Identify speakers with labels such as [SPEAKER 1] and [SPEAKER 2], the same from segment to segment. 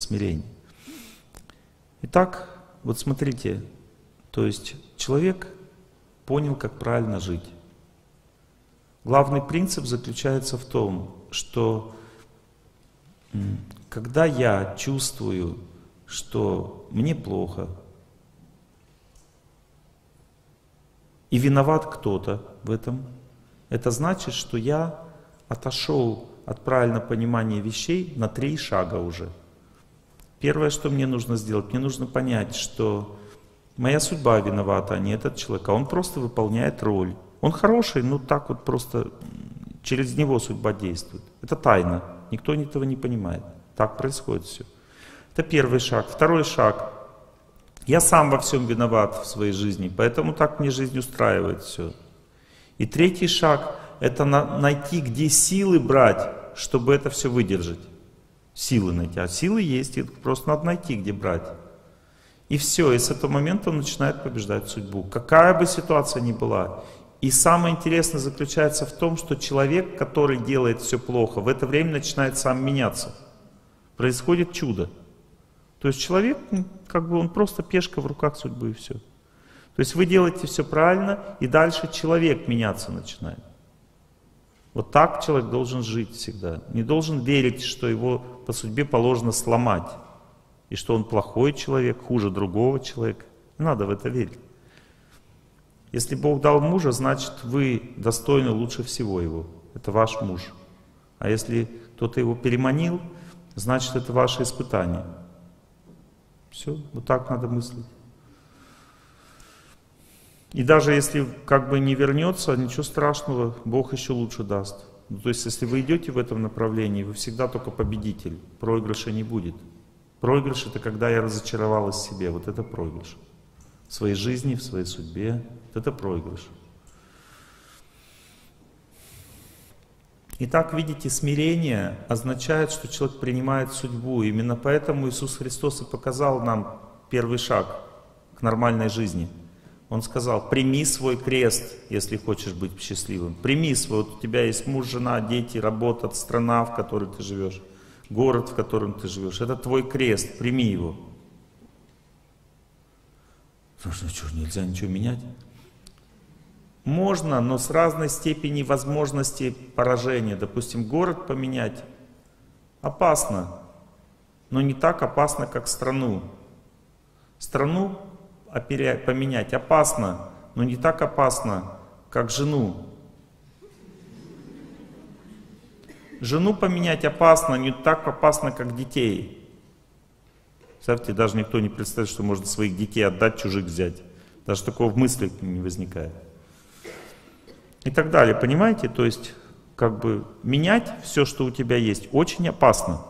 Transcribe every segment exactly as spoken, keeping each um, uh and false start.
[SPEAKER 1] смирение. Итак, вот смотрите, то есть человек понял, как правильно жить. Главный принцип заключается в том, что когда я чувствую, что мне плохо, и виноват кто-то в этом, это значит, что я отошел от правильного понимания вещей на три шага уже. Первое, что мне нужно сделать, мне нужно понять, что моя судьба виновата, а не этот человек, а он просто выполняет роль. Он хороший, но так вот просто через него судьба действует. Это тайна, никто этого не понимает. Так происходит все. Это первый шаг. Второй шаг. Я сам во всем виноват в своей жизни, поэтому так мне жизнь устраивает все. И третий шаг — это на, найти, где силы брать, чтобы это все выдержать. Силы найти. А силы есть, их просто надо найти, где брать. И все, и с этого момента он начинает побеждать судьбу. Какая бы ситуация ни была. И самое интересное заключается в том, что человек, который делает все плохо, в это время начинает сам меняться. Происходит чудо. То есть человек, как бы он просто пешка в руках судьбы и все. То есть вы делаете все правильно, и дальше человек меняться начинает. Вот так человек должен жить всегда. Не должен верить, что его по судьбе положено сломать. И что он плохой человек, хуже другого человека. Не надо в это верить. Если Бог дал мужа, значит вы достойны лучше всего его. Это ваш муж. А если кто-то его переманил, значит это ваше испытание. Все, вот так надо мыслить. И даже если как бы не вернется, ничего страшного, Бог еще лучше даст. Ну, то есть если вы идете в этом направлении, вы всегда только победитель. Проигрыша не будет. Проигрыш — это когда я разочаровалась в себе. Вот это проигрыш. В своей жизни, в своей судьбе. Вот это проигрыш. Итак, видите, смирение означает, что человек принимает судьбу. Именно поэтому Иисус Христос и показал нам первый шаг к нормальной жизни. Он сказал: прими свой крест, если хочешь быть счастливым. Прими свой. Вот у тебя есть муж, жена, дети, работа, страна, в которой ты живешь, город, в котором ты живешь. Это твой крест, прими его. Ну что, нельзя ничего менять? Можно, но с разной степенью возможности поражения. Допустим, город поменять опасно, но не так опасно, как страну. Страну поменять опасно, но не так опасно, как жену. Жену поменять опасно, не так опасно, как детей. Представьте, даже никто не представляет, что можно своих детей отдать, чужих взять. Даже такого в мыслях не возникает. И так далее, понимаете? То есть, как бы, менять все, что у тебя есть, очень опасно.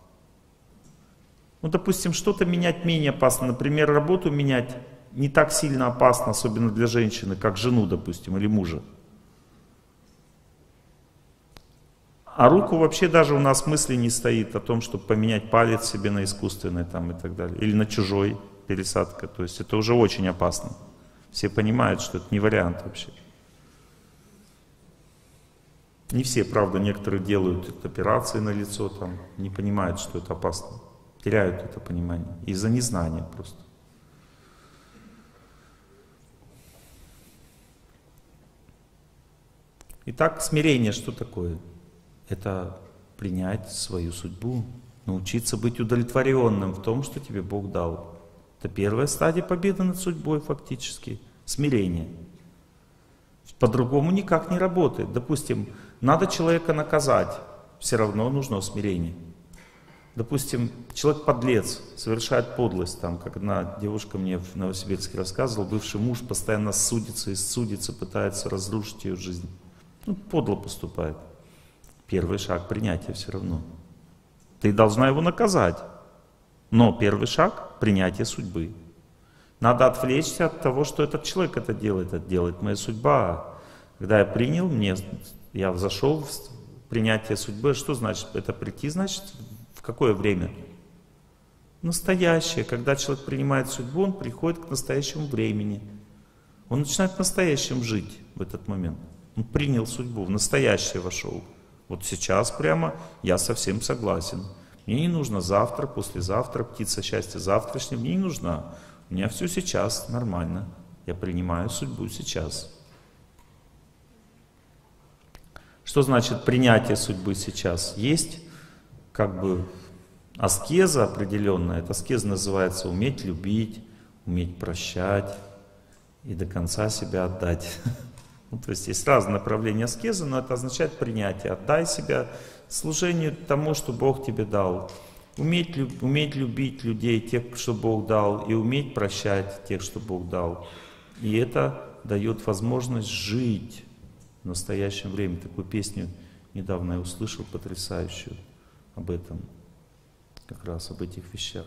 [SPEAKER 1] Ну, допустим, что-то менять менее опасно. Например, работу менять не так сильно опасно, особенно для женщины, как жену, допустим, или мужа. А руку вообще даже у нас мысли не стоит о том, чтобы поменять палец себе на искусственный там, и так далее. Или на чужой пересадка. То есть это уже очень опасно. Все понимают, что это не вариант вообще. Не все, правда, некоторые делают операции на лицо, там, не понимают, что это опасно. Теряют это понимание. Из-за незнания просто. Итак, смирение что такое? Это принять свою судьбу, научиться быть удовлетворенным в том, что тебе Бог дал. Это первая стадия победы над судьбой фактически. Смирение. По-другому никак не работает. Допустим, надо человека наказать, все равно нужно смирение. Допустим, человек подлец, совершает подлость, там, как одна девушка мне в Новосибирске рассказывала, бывший муж постоянно судится и судится, пытается разрушить ее жизнь. Ну, подло поступает. Первый шаг принятия все равно. Ты должна его наказать. Но первый шаг — принятие судьбы. Надо отвлечься от того, что этот человек это делает. Это делает моя судьба. Когда я принял, мне, я зашел в принятие судьбы. Что значит? Это прийти, значит, в какое время? Настоящее. Когда человек принимает судьбу, он приходит к настоящему времени. Он начинает в настоящем жить в этот момент. Он принял судьбу, в настоящее вошел. Вот сейчас прямо я совсем согласен. Мне не нужно завтра, послезавтра, птица счастья завтрашнего, мне не нужна. У меня все сейчас нормально. Я принимаю судьбу сейчас. Что значит принятие судьбы сейчас? Есть как бы аскеза определенная. Эта аскеза называется уметь любить, уметь прощать и до конца себя отдать. Ну, то есть есть разные направления аскезы, но это означает принятие. Отдай себя служению тому, что Бог тебе дал. Уметь, люб, уметь любить людей, тех, что Бог дал, и уметь прощать тех, что Бог дал. И это дает возможность жить в настоящем времени. Такую песню недавно я услышал, потрясающую, об этом, как раз об этих вещах.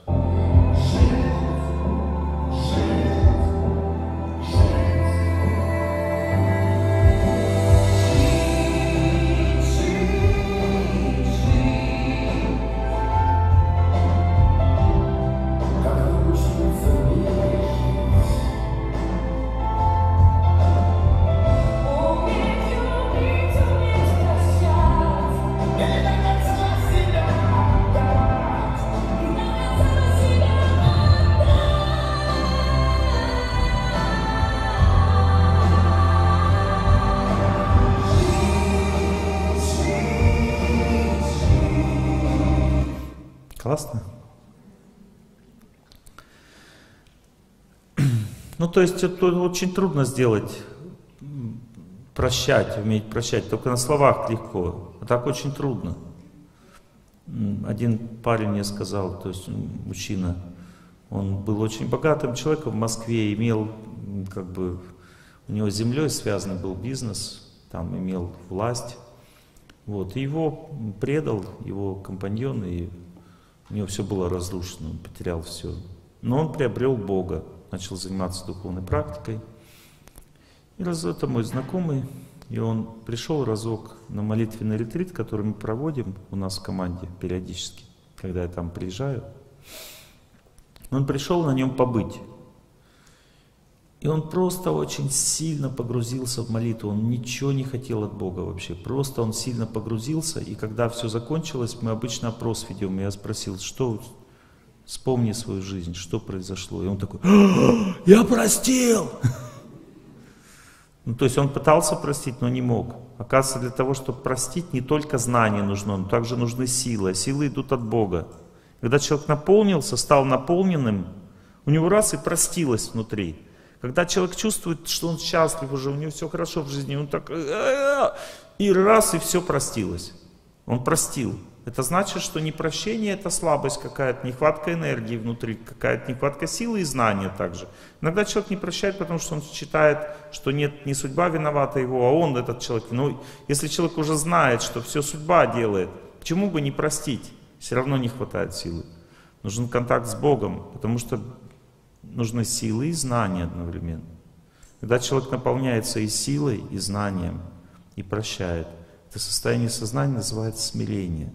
[SPEAKER 1] Классно? Ну, то есть это очень трудно сделать, прощать, уметь прощать. Только на словах легко, а так очень трудно. Один парень мне сказал, то есть мужчина, он был очень богатым человеком в Москве, имел, как бы, у него с землей связанный был бизнес, там имел власть. Вот, и его предал его компаньон, и у него все было разрушено, он потерял все. Но он приобрел Бога, начал заниматься духовной практикой. И раз это мой знакомый, и он пришел разок на молитвенный ретрит, который мы проводим у нас в команде периодически, когда я там приезжаю. Он пришел на нем побыть. И он просто очень сильно погрузился в молитву, он ничего не хотел от Бога вообще, просто он сильно погрузился, и когда все закончилось, мы обычно опрос ведем, и я спросил, что, вспомни свою жизнь, что произошло, и он такой, я простил! Ну, то есть он пытался простить, но не мог. Оказывается, для того, чтобы простить, не только знания нужно, но также нужны силы, а силы идут от Бога. Когда человек наполнился, стал наполненным, у него раз и простилось внутри. Когда человек чувствует, что он счастлив уже, у него все хорошо в жизни, он так, и раз, и все простилось. Он простил. Это значит, что не прощение — это слабость какая-то, нехватка энергии внутри, какая-то нехватка силы и знания также. Иногда человек не прощает, потому что он считает, что нет, не судьба виновата его, а он, этот человек. Ну, если человек уже знает, что все судьба делает, почему бы не простить? Все равно не хватает силы. Нужен контакт с Богом, потому что нужны силы и знания одновременно. Когда человек наполняется и силой, и знанием, и прощает, это состояние сознания называется смирение.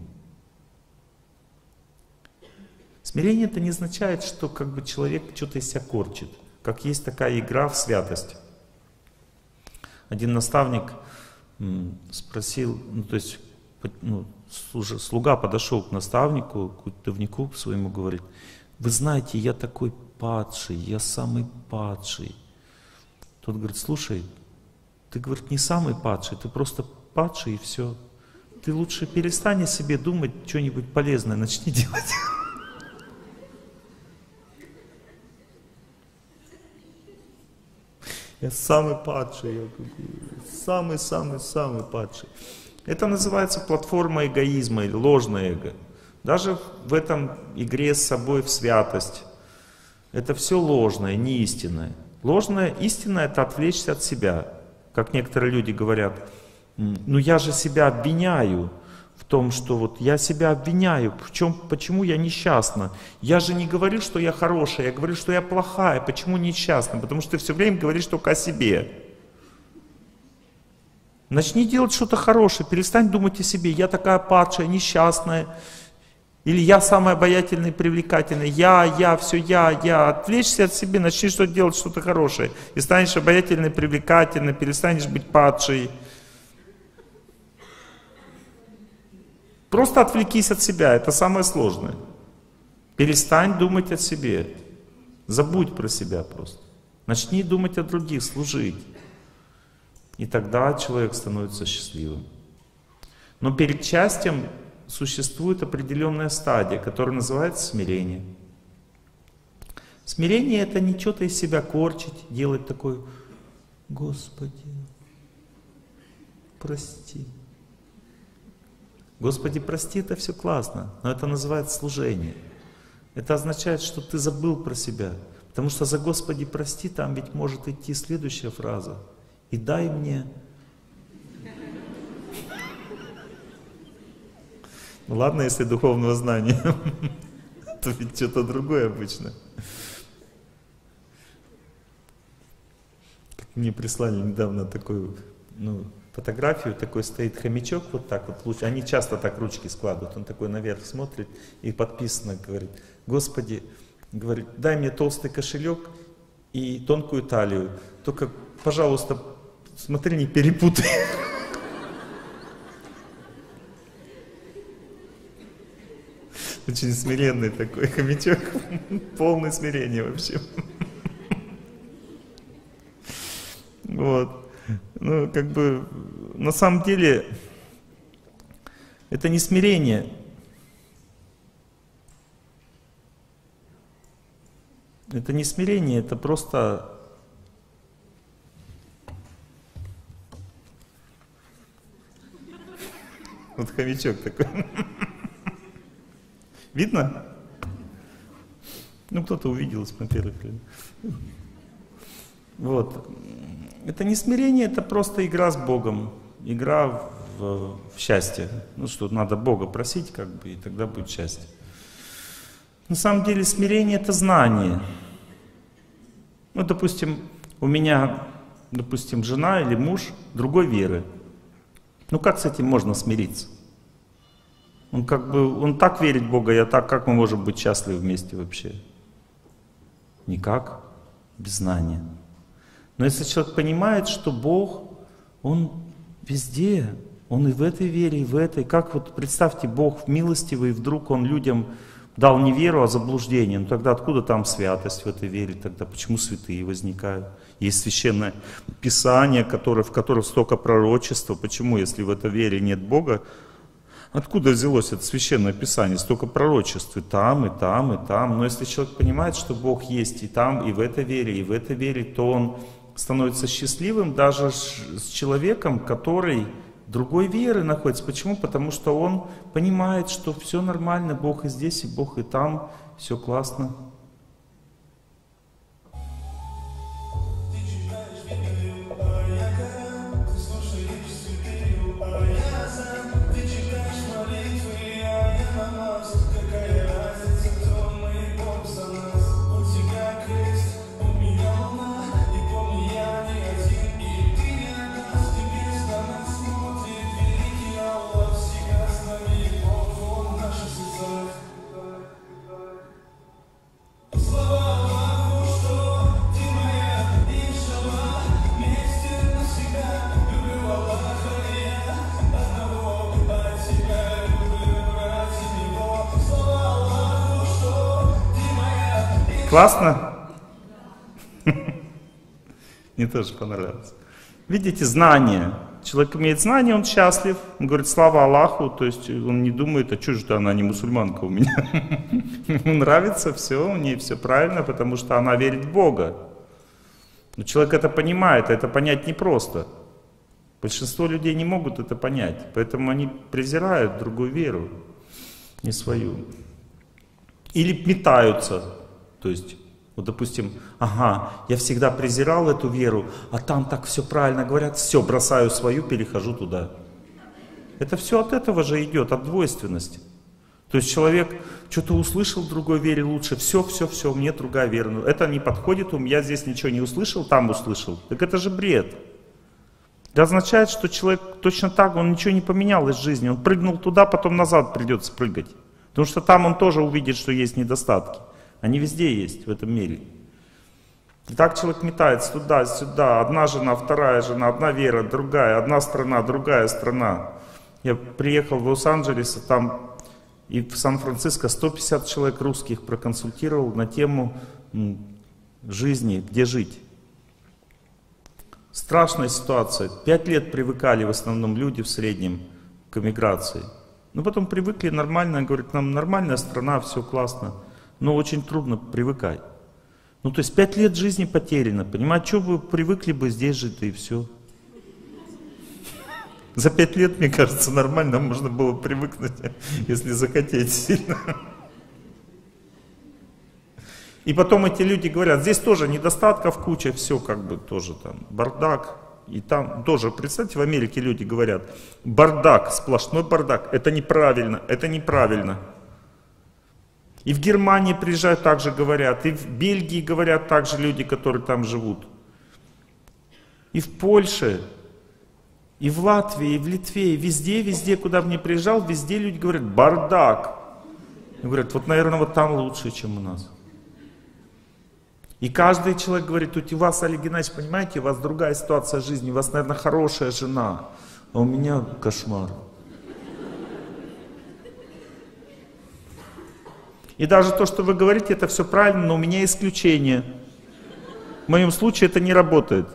[SPEAKER 1] Смирение — это не означает, что как бы человек что-то из себя корчит. Как есть такая игра в святость. Один наставник спросил, ну то есть ну, слуга подошел к наставнику, к духовнику своему, говорит: вы знаете, я такой падший, я самый падший. Тот говорит: слушай, ты, говорит, не самый падший, ты просто падший и все. Ты лучше перестань о себе думать, что-нибудь полезное начни делать. Я самый падший, я самый-самый-самый падший. Это называется платформа эгоизма или ложное эго. Даже в этом игре с собой в святость. Это все ложное, не истинное. Ложное, истинное — это отвлечься от себя. Как некоторые люди говорят: ну я же себя обвиняю в том, что вот я себя обвиняю, в чем, почему я несчастна. Я же не говорю, что я хорошая, я говорю, что я плохая. Почему несчастна? Потому что ты все время говоришь только о себе. Начни делать что-то хорошее, перестань думать о себе. Я такая падшая, несчастная. Или я самый обаятельный, привлекательный. Я, я, все я, я. Отвлечься от себя, начни что-то делать, что-то хорошее. И станешь обаятельной, привлекательной, перестанешь быть падшей. Просто отвлекись от себя, это самое сложное. Перестань думать о себе. Забудь про себя просто. Начни думать о других, служить. И тогда человек становится счастливым. Но перед счастьем существует определенная стадия, которая называется смирение. Смирение — это не что-то из себя корчить, делать такое: Господи, прости. Господи, прости, это все классно, но это называется служение. Это означает, что ты забыл про себя. Потому что за Господи, прости, там ведь может идти следующая фраза: и дай мне. Ну ладно, если духовного знания, то ведь что-то другое обычно. Мне прислали недавно такую, ну, фотографию, такой стоит хомячок, вот так вот лучше. Они часто так ручки складывают, он такой наверх смотрит и подписано, говорит: Господи, говорит, дай мне толстый кошелек и тонкую талию, только, пожалуйста, смотри, не перепутай. Очень смиренный такой хомячок, полное смирение вообще. Вот. Ну, как бы, на самом деле, это не смирение. Это не смирение, это просто вот хомячок такой. Видно? Ну, кто-то увидел, смотрел. Вот. Это не смирение, это просто игра с Богом. Игра в, в счастье. Ну что, надо Бога просить, как бы, и тогда будет счастье. На самом деле смирение — это знание. Ну, допустим, у меня, допустим, жена или муж другой веры. Ну, как с этим можно смириться? Он как бы, он так верит в Бога, я так, как мы можем быть счастливы вместе вообще? Никак, без знания. Но если человек понимает, что Бог, Он везде, Он и в этой вере, и в этой. Как вот представьте, Бог милостивый, вдруг Он людям дал не веру, а заблуждение. Ну тогда откуда там святость в этой вере? Тогда почему святые возникают? Есть священное Писание, которое, в котором столько пророчества. Почему, если в этой вере нет Бога, откуда взялось это священное Писание? Столько пророчеств и там, и там, и там. Но если человек понимает, что Бог есть и там, и в этой вере, и в этой вере, то он становится счастливым даже с человеком, который другой веры находится. Почему? Потому что он понимает, что все нормально, Бог и здесь, и Бог и там, все классно. Классно? Мне тоже понравилось. Видите, знание. Человек имеет знание, он счастлив. Он говорит: слава Аллаху. То есть он не думает: а что же она не мусульманка у меня? Ему нравится все, у нее все правильно, потому что она верит в Бога. Но человек это понимает, а это понять непросто. Большинство людей не могут это понять, поэтому они презирают другую веру, не свою. Или метаются. То есть, вот допустим, ага, я всегда презирал эту веру, а там так все правильно говорят, все, бросаю свою, перехожу туда. Это все от этого же идет, от двойственности. То есть человек что-то услышал в другой вере лучше, все, все, все, мне другая вера. Это не подходит, я здесь ничего не услышал, там услышал. Так это же бред. Это означает, что человек точно так, он ничего не поменял из жизни, он прыгнул туда, потом назад придется прыгать. Потому что там он тоже увидит, что есть недостатки. Они везде есть в этом мире. И так человек метается туда-сюда. Одна жена, вторая жена, одна вера, другая, одна страна, другая страна. Я приехал в Лос-Анджелес, там и в Сан-Франциско сто пятьдесят человек русских проконсультировал на тему жизни, где жить. Страшная ситуация. Пять лет привыкали в основном люди в среднем к эмиграции. Но потом привыкли нормально, говорят, нам нормальная страна, все классно. Но очень трудно привыкать. Ну то есть пять лет жизни потеряно. Понимаете, что вы привыкли бы здесь жить, и все. За пять лет, мне кажется, нормально можно было привыкнуть, если захотеть сильно. И потом эти люди говорят, здесь тоже недостатков куча, все как бы тоже там бардак. И там тоже, представьте, в Америке люди говорят, бардак, сплошной бардак, это неправильно, это неправильно. И в Германии приезжают, также говорят, и в Бельгии говорят также люди, которые там живут. И в Польше, и в Латвии, и в Литве, и везде, везде, куда бы ни приезжал, везде люди говорят, бардак. И говорят, вот, наверное, вот там лучше, чем у нас. И каждый человек говорит, у вас, Олег Геннадьевич, понимаете, у вас другая ситуация жизни, у вас, наверное, хорошая жена, а у меня кошмар. И даже то, что вы говорите, это все правильно, но у меня исключение. В моем случае это не работает.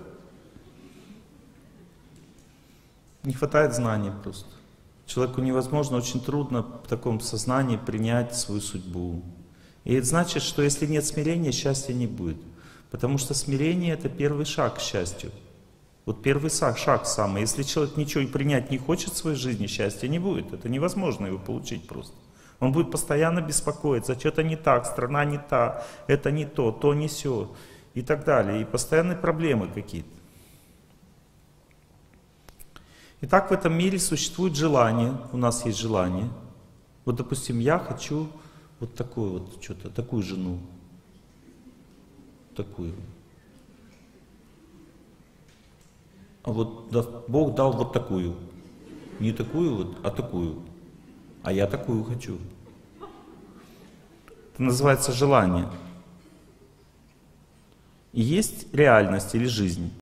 [SPEAKER 1] Не хватает знаний просто. Человеку невозможно, очень трудно в таком сознании принять свою судьбу. И это значит, что если нет смирения, счастья не будет. Потому что смирение — это первый шаг к счастью. Вот первый шаг, шаг самый. Если человек ничего принять не хочет в своей жизни, счастья не будет. Это невозможно его получить просто. Он будет постоянно беспокоиться, что-то не так, страна не та, это не то, то не сё, и так далее. И постоянные проблемы какие-то. Итак, в этом мире существует желание, у нас есть желание. Вот, допустим, я хочу вот такую вот, что-то, такую жену. Такую. А вот да, Бог дал вот такую. Не такую вот, а такую. А я такую хочу. Это называется желание. И есть реальность или жизнь.